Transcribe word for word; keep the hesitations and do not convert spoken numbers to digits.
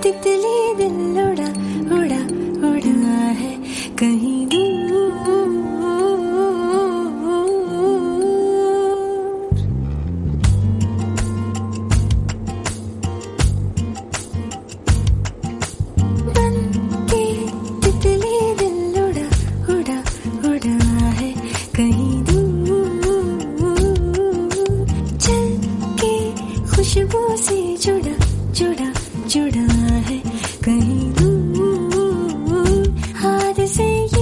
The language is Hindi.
तितली दिल उड़ा उड़ा उड़ा है कहीं दूर। बन के तितली दिल उड़ा उड़ा उड़ा है कहीं दूर। चल के खुशबू से जुड़ा जुड़ा जुड़ा है कहीं दूर। हाथ से